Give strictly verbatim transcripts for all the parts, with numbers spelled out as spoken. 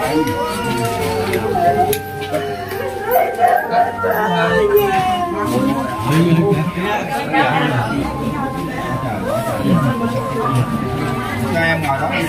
Cho em ngồi đó.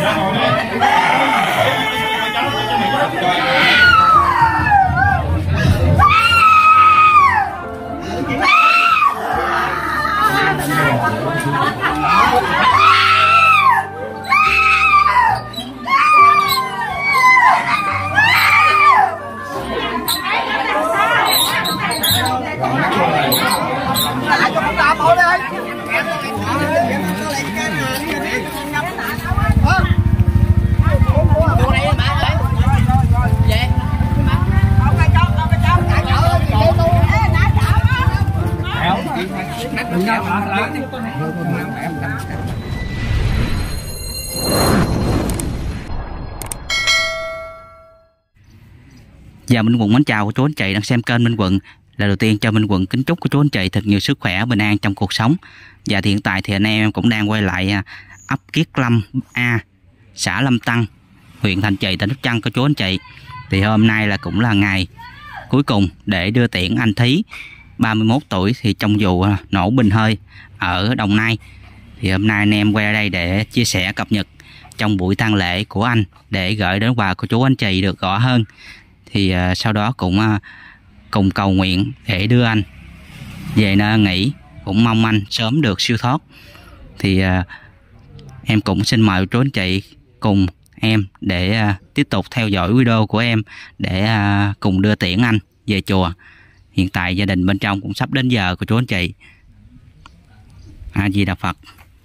Dạ, Minh Quận mến chào cô chú anh chị đang xem kênh Minh Quận. Lời đầu tiên cho Minh Quận kính chúc cô chú anh chị thật nhiều sức khỏe, bình an trong cuộc sống. Và hiện tại thì anh em cũng đang quay lại ấp Kiết Lâm A, xã Lâm Tăng, huyện Thanh Trì, tỉnh Sóc Trăng cô chú anh chị. Thì hôm nay là cũng là ngày cuối cùng để đưa tiễn anh Thí, ba mươi mốt tuổi, thì trong vụ nổ bình hơi ở Đồng Nai. Thì hôm nay anh em quay đây để chia sẻ cập nhật trong buổi tang lễ của anh, để gửi đến quà cô chú anh chị được rõ hơn. Thì uh, sau đó cũng uh, cùng cầu nguyện để đưa anh về nơi nghỉ, cũng mong anh sớm được siêu thoát. Thì uh, em cũng xin mời chú anh chị cùng em để uh, tiếp tục theo dõi video của em để uh, cùng đưa tiễn anh về chùa. Hiện tại gia đình bên trong cũng sắp đến giờ của chú anh chị. A Di Đà Phật.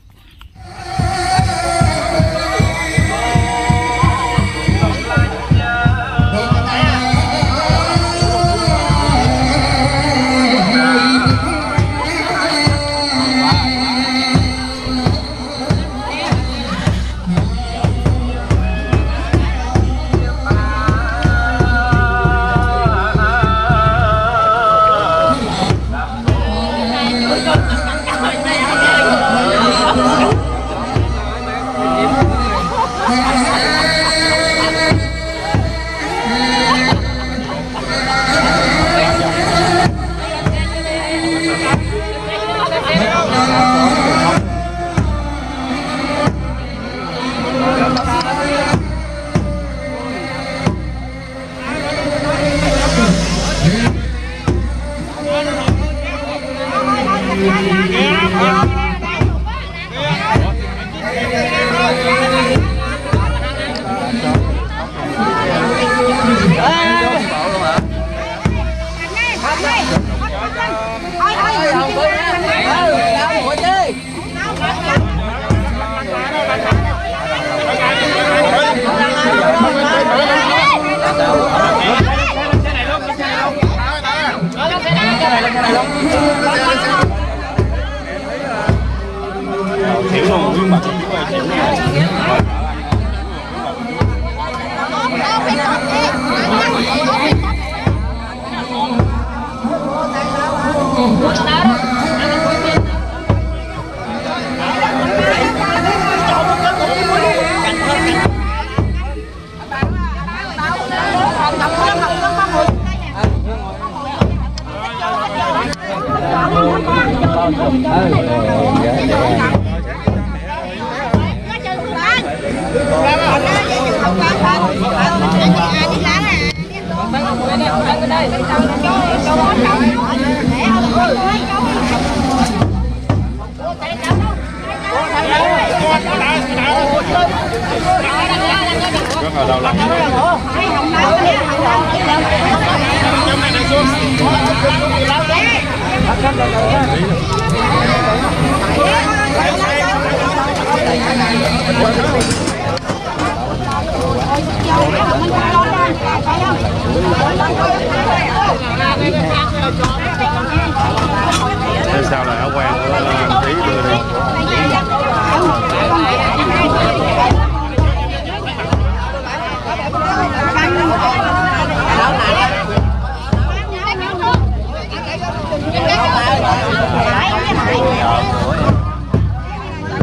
Sao lại áo quan của Thí đưa đi.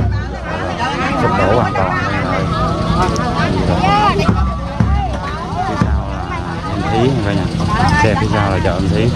Sụp đổ hoàn toàn. Thí cả nhà. Xe phía sau là chợ Em Thí.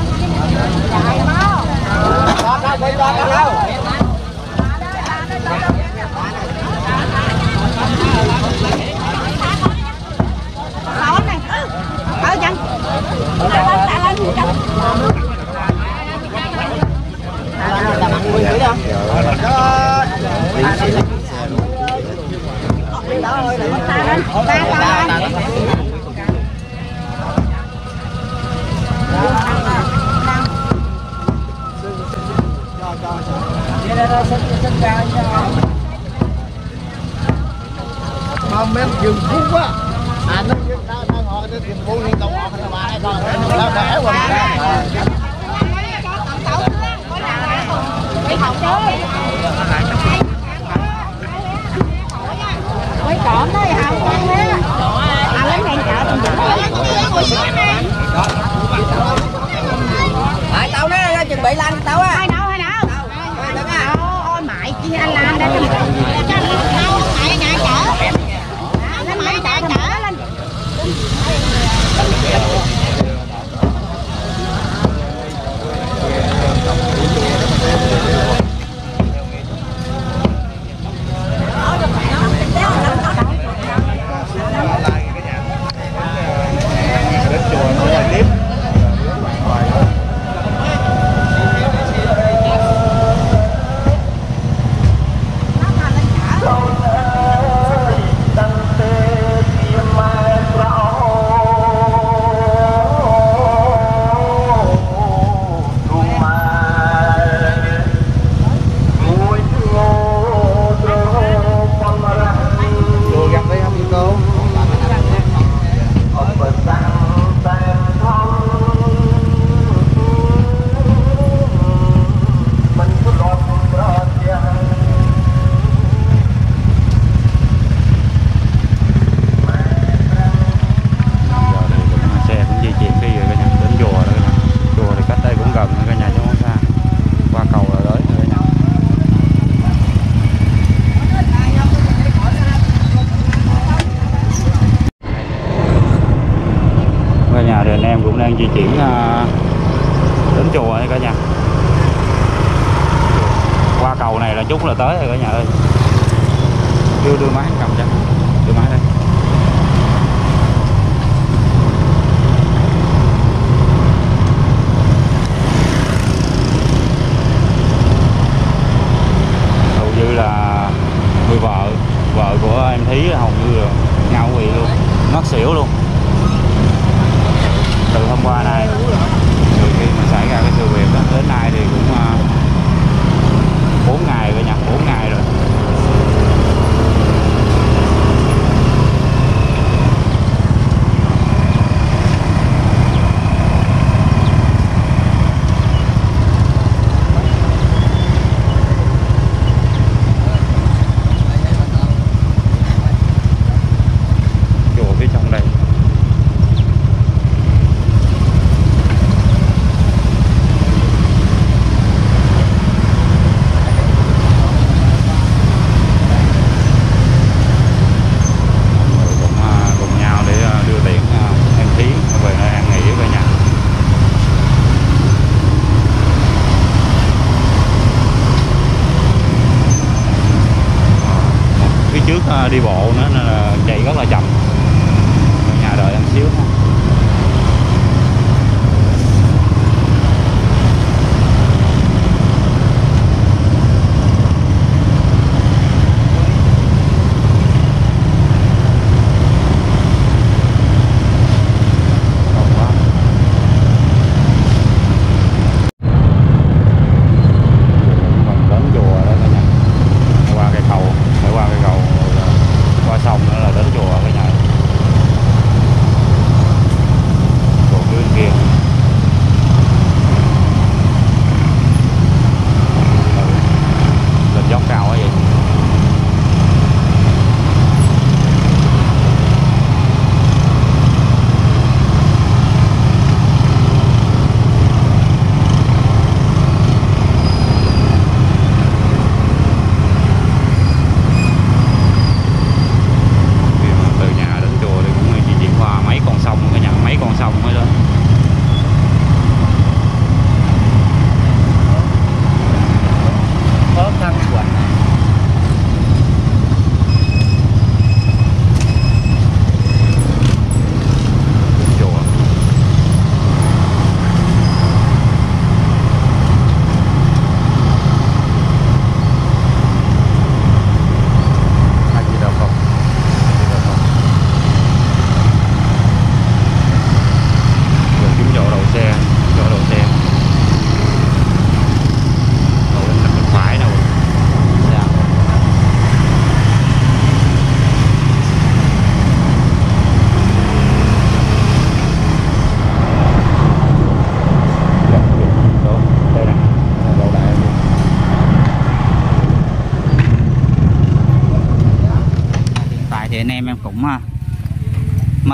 Mà men dừng phú quá. À nó đang họ cái tiền phú liên tục họ là bà đây con. Nó đẻ quần. Mấy cọm đó không ăn á. À lấy đèn chợ từng Lại tao nó chuẩn bị lên tao á. Hai đâu hai đâu. Ôi mại chi anh làm đây. Đâu mại nhà chợ. Nó mại nhà chợ lên. Đang di chuyển đến chùa hay cả nhà. Qua cầu này là chút là tới rồi cả nhà ơi. Đưa đưa máy cầm cho. Đưa máy đây. Hầu như là người vợ vợ của em Thí hầu như là ngao quỵ luôn, ngất xỉu luôn. Từ hôm qua nay, từ khi mà xảy ra cái sự việc đó, đến nay thì cũng bốn ngày rồi nha, bốn ngày rồi. Chùa phía trong đây. Trước đi bộ nữa nên là chạy rất là chậm. Ở nhà đợi em xíu thôi.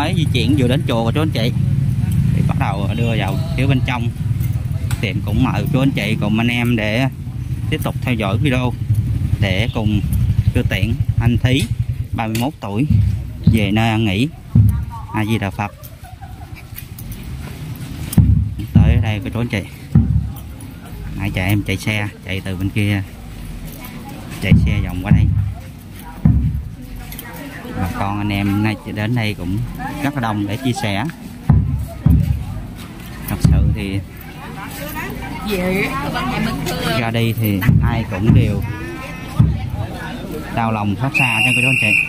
máy di chuyển vừa đến chùa chú anh chị thì bắt đầu đưa vào phía bên trong tiệm. Cũng mời chú anh chị cùng anh em để tiếp tục theo dõi video để cùng đưa tiện anh Thí ba mươi mốt tuổi về nơi ăn nghỉ. A Di Đà Phật. Tới đây cô chú anh chị, nãy chạy em chạy xe chạy từ bên kia, chạy xe vòng qua đây. Bà con anh em nay đến đây cũng rất là đông để chia sẻ. Thật sự thì ra đi thì ai cũng đều đau lòng xót xa cho cô chú anh chị.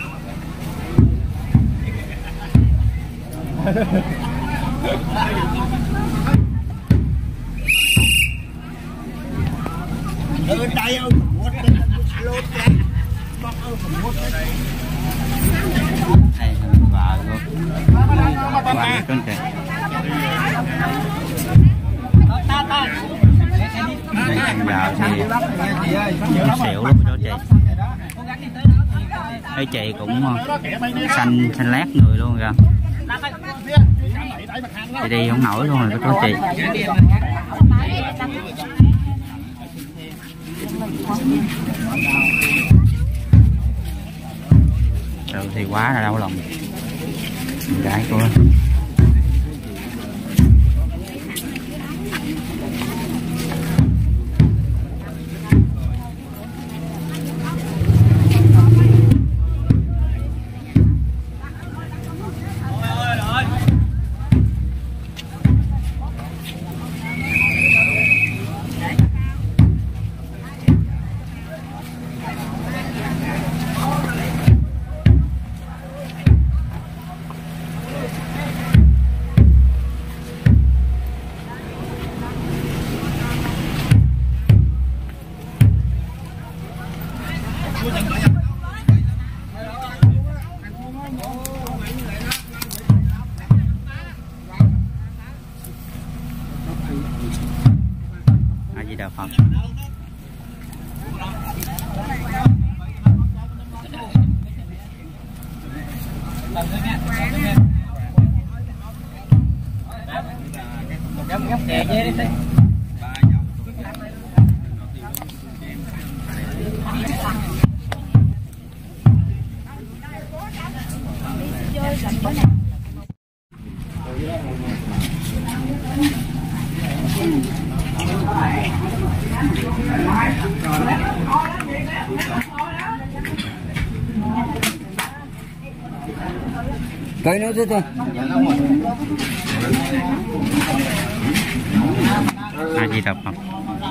Đây vợ luôn qua chú anh chị. Đây ăn vợ thì xỉu luôn chú anh chị. Thấy chị cũng xanh xanh lát người luôn kìa. Chị đi không nổi luôn rồi cô chị. Rồi thì quá là đau lòng gái cô. A Di Đà Phật. Cây nữa chứ thôi. A Di Đà Phật.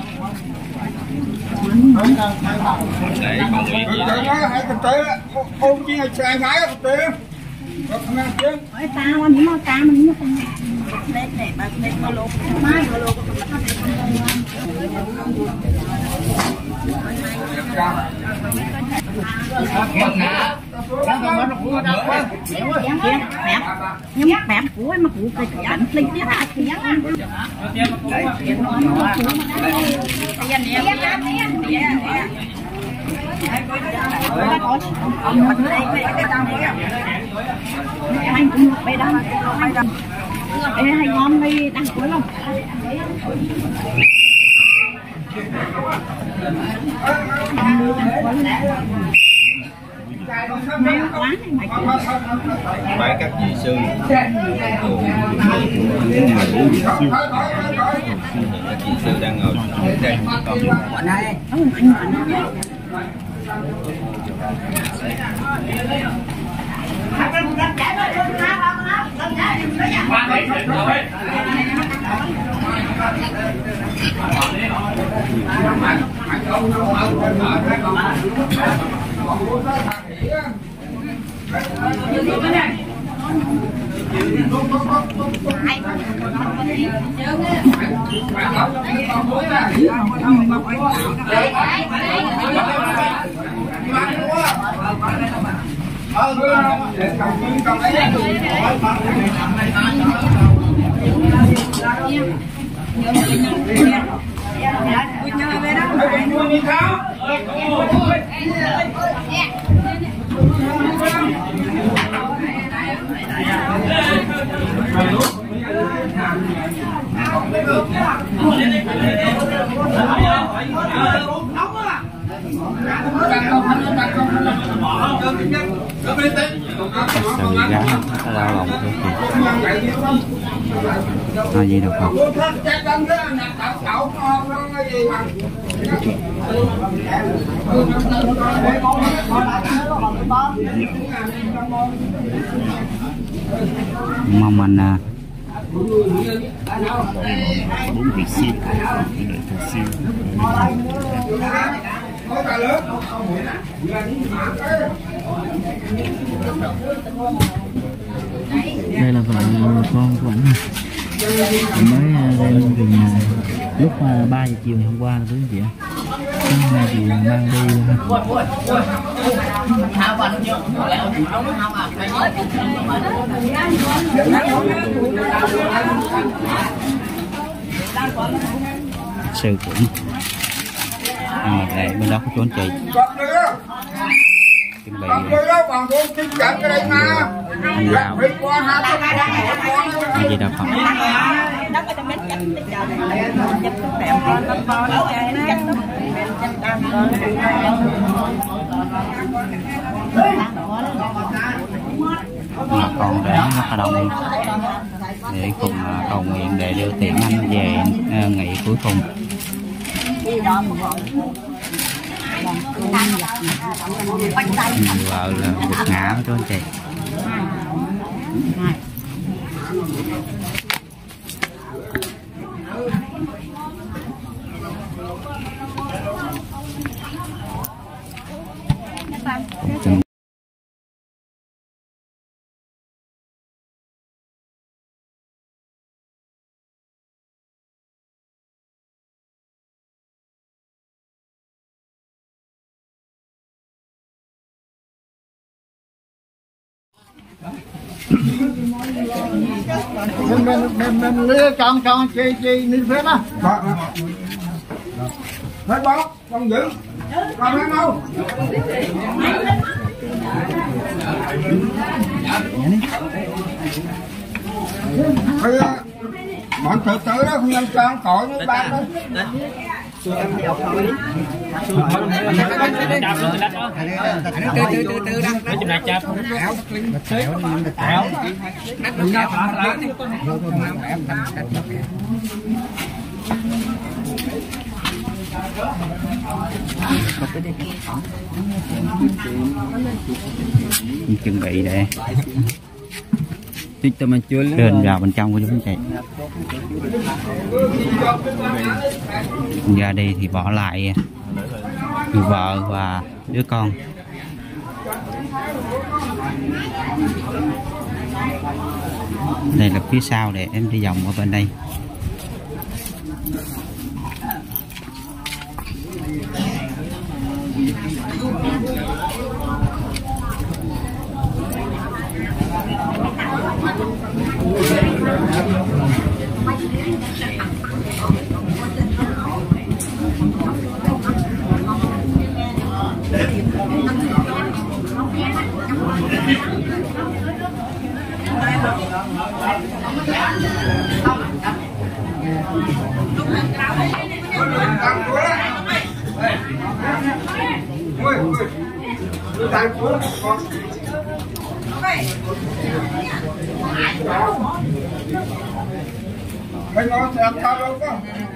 Để còn nguyện gì đây? Hãy cầm tới ôm chi hai gái cầm tới. Ôi tao anh nó tao mình nó không để để bà để mà lột mai mà lột nhưng mà bẹp của mà cụ cái ảnh linh tiếp à thì ăn anh cũng bay đó bay đó ê hay ngon đi đăng cuối không Bái các vị sư, các vị sư đang ngồi đây. Bọn này. Yeah. Trời gái nó lao lòng thôi kìa. À gì đâu không? Mong mình à. Bốn vị siêu, để thật siêu. Đây là vợ con của ảnh mới đem về nhà lúc ba giờ chiều ngày hôm qua là quý vị ạ. Hôm nay thì mang đi sư cũng à, lại bên đó có trốn chạy chuẩn bị anh Lào anh gì đâu không mà còn để rất là đông để cùng cầu nguyện để đưa tiễn anh về ngày cuối cùng. Người vợ là gục ngã cho anh chị. mình mình mình mình lứa con con chi chi đi phép á hết bó con giữ con lấy đâu thôi bọn tự tử đó không nên cho cội với ba đó từ từ từ từ đặt nó chụp đặt chụp xéo xéo đặt đừng ra phá lá chuẩn bị để Tích tâm chưa lên vào bên trong của chúng chị. Ra đi thì bỏ lại người vợ và đứa con. Đây là phía sau để em đi vòng ở bên đây. Mày nói xem sao đâu có.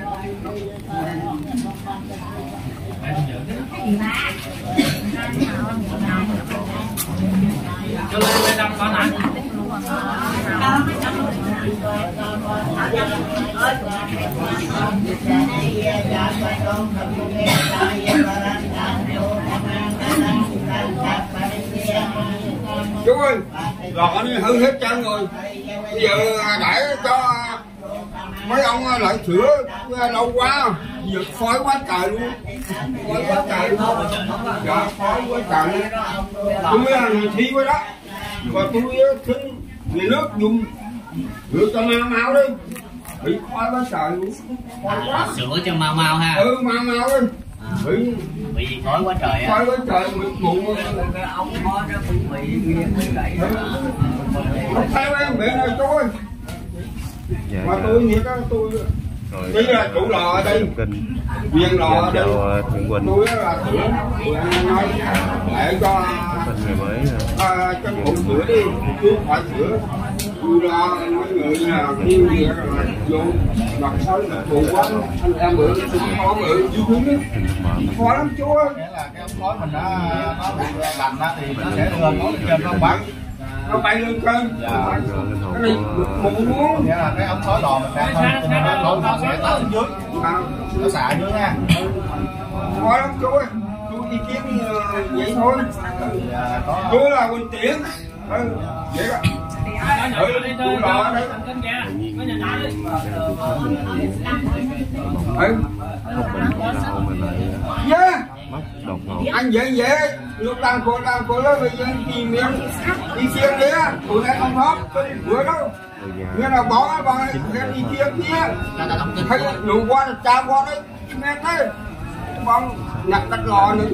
Cho lên lên năm con hả? Chú ơi, lọ nó hư hết trơn rồi. Bây giờ để cho mấy ông lại sửa lâu quá, giờ khói quá trời luôn, khói quá trời luôn, dạ khói quá trời luôn. Tôi mới là người thi quá đó, và tôi xin nhà nước dùng rửa cho mau mau đi, bị khói quá trời luôn. À, sửa cho mau mau ha. Ừ mau mau đi. Bị bị khói quá trời á. Khói quá trời mịt mù. Ông có nó bị bị nghiêng như vậy. Không theo em mẹ này chú ơi. Mà tôi nghĩ đó tôi chỉ là chủ lò ở đây, viên lò ở đây, tôi là tôi nói để cho Bên người mới à, tranh thủ sửa đi, chứ phải sửa. Tôi lo mấy người nào kêu gì rồi vô mặt sau là phụ quá, anh em bữa cũng khó bữa dư cứng á, khó lắm chú ơi. Nghĩa là cái ống khói mình nó nó bị lành á thì nó sẽ lên khói lên trên không bắn. Nó bay lên cơn. Dạ. Cái này một muốn. Nghĩa là cái ống khói lò mình đang thôi, cho nên nó khói nó sẽ tắt xuống dưới, nó xả dưới nha. Khó lắm chú ơi, chú ý kiến vậy thôi. Dạ, có... Chú là Quỳnh Tiễn. Ừ, vậy đó. Ừ, chú lo đấy. Ừ. Yeah. Anh dễ dễ lúc đang cô đang cô lớn bây giờ đi miếng đi chiên đi á, tụi này không hấp bữa đâu, nghĩa là bỏ bỏ cái đi chiên kia, thấy đủ qua là cha qua đấy, nghe thế, bông nhặt đặt lò nữa,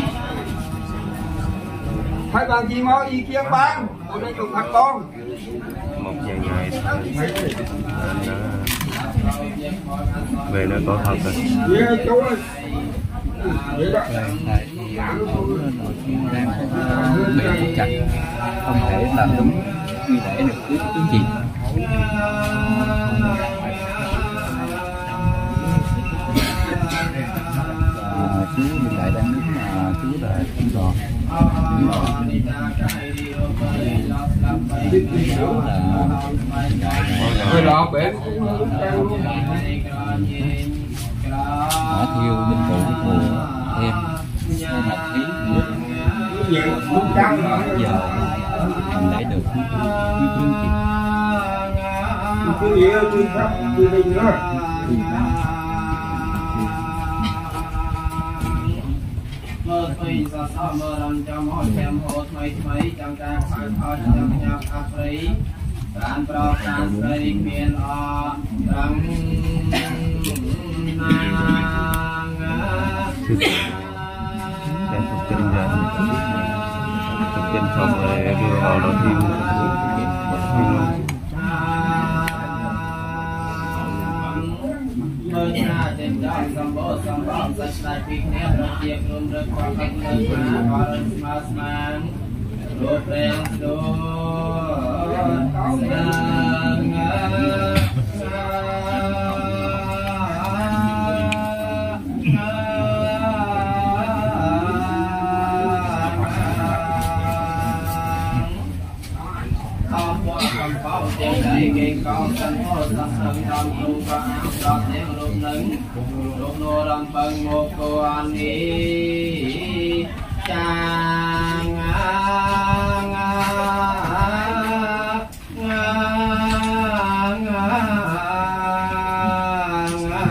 thấy bạn gì mới đi chiên bán, tụi này tụi thật con, một vài ngày về nó có thật rồi. Yeah, chú ơi. Vậy đó. Đang bị chặt, không thể làm đúng nghi lễ được cứ tướng gì. Chú hiện tại đang đứng mà chú đã không còn. Người lọ bể Hỏa thiêu linh phụ của em một tí nhiều muốn trắng rồi giờ mình để được quý quý chị cứ gì tôi sắp tôi đi nữa. Mơ tùy sa sa mơ răng trong hồn xem hồ thay thay trong ta phải thôi trong nhà áp lý Rán pro rán lý miền o răng Đang phục chân ra phục chân xong rồi đưa vào đó thêm Mơ ra trên đó xăm bố xăm bó sạch lại phích nét rộng tiệc luôn rực qua cách nơi mà có rừng mà mang Rốt rèn đô sang tiếng đầy kinh con sân hô sắc sân đòn tu và áo đọt tiếng lúc nâng lúc nô đòn bần một cô an ý chàng ngà ngà ngà ngà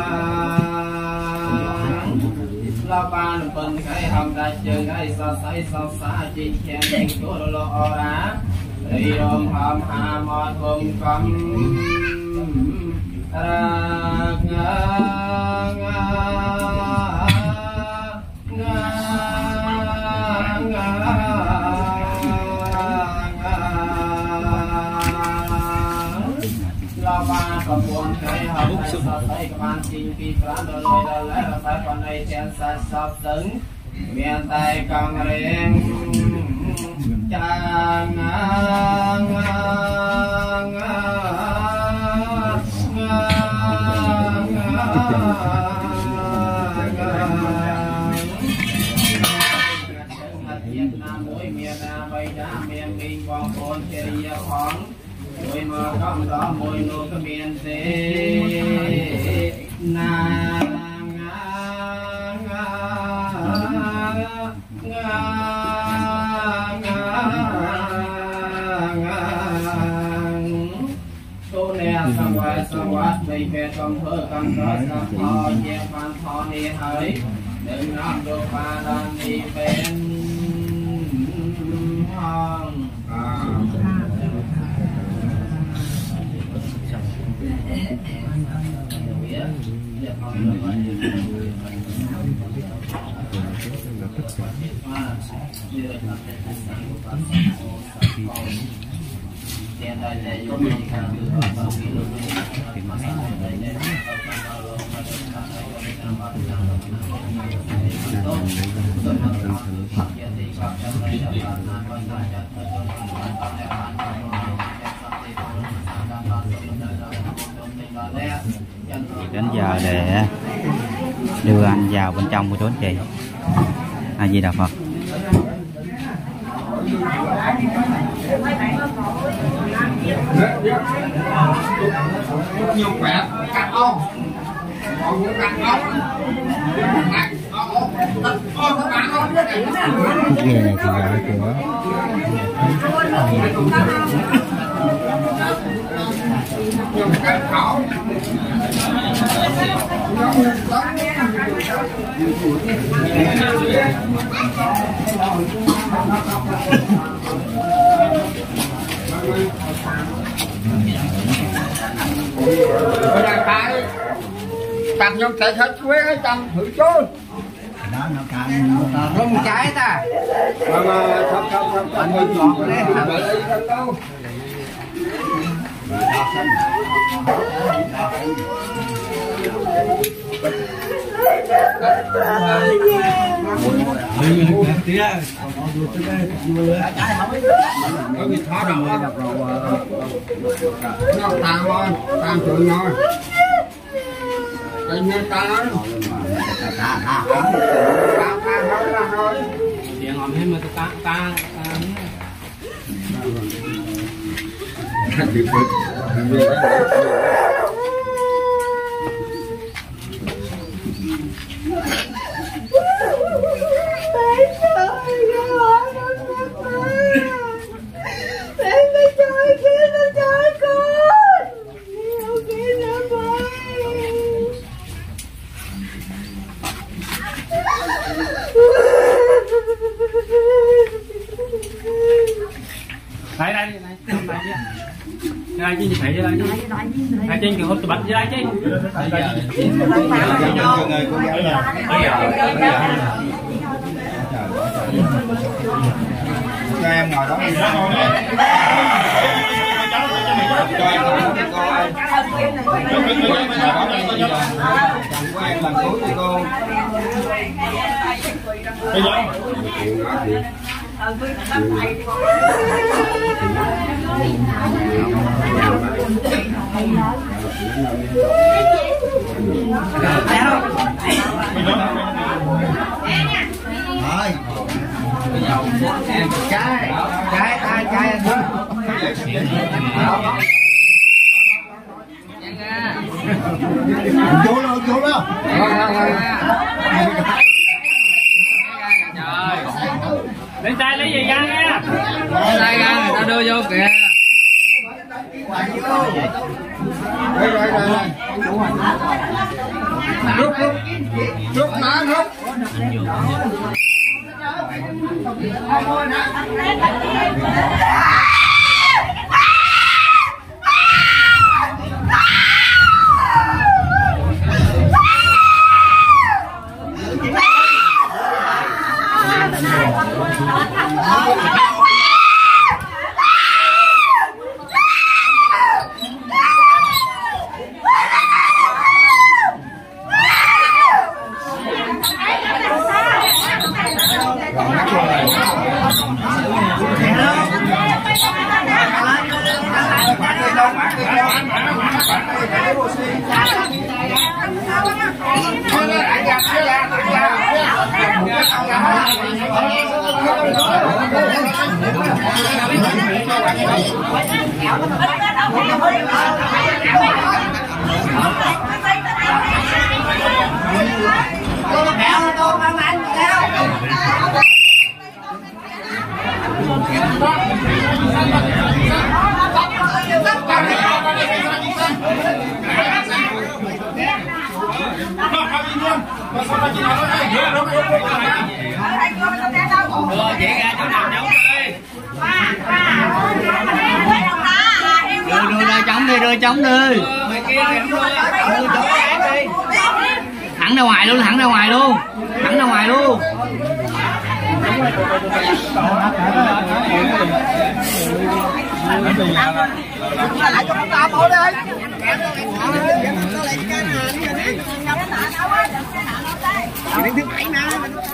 la ban bần cái hầm đã chơi cái sa say sa sa chỉ khen đánh cô lo ra đi ôm hàm hà mọt vùng cầm ra ngà ngà ngà ngà la ba cầm buồn cái hầm này sa say cầm ăn chinh kỳ phán đôi đôi đôi lấy là phải con này chen sa sập sững miền tây cầm riêng chàng ngà ngà ngà ngà Việt Nam mũi miền Nam bay đá miền kinh quang phồn chơi phong mũi mơ không đó mũi nô cái miền tây na ngà ngà sang vai sang vát đầy về trong thơ cầm đó sang thọ nhẹ phan thọ ni hỡi đừng nắm đồ pha đan đi bên hòn Hãy subscribe cho kênh Ghiền Mì Gõ để không bỏ lỡ những video hấp dẫn Đến giờ để đưa anh vào bên trong của chú anh chị. A Di Đà Phật. Nhiều khỏe, cắt không? Còn muốn cắt không? Cái này thì gọi của Nhiều cắt không? Ở đây cái cắt nhóm chạy hết quế hết trăm thử chôn không trái ta mà mà không không không không không ngọt đấy không phải đâu có gì khó đâu nó tao thôi tao chửi nhau cái như tao ta ta ta ta thôi tiền ngầm hết mà ta ta đây đây đây đây chứ phải đây chứ đây trên cái hộp bạch dưới đây chứ cho em ngồi đó cho em ngồi coi của em làm cuối thì cô trái trái ai trái anh Vô đâu, vô đâu. lên tay lấy gì ra nha, Lấy tay ra người ta đưa vô kìa. đây đây đây rút rút rút má rút đưa chị ra chỗ nào giống đi, Đưa đưa đưa trống đi, đưa trống đi. người kia thì đưa đưa chỗ khác đi, Thẳng ra ngoài luôn, thẳng ra ngoài luôn, thẳng ra ngoài luôn. Lại cho nó tạm ổn đi. Đến thứ bảy nè.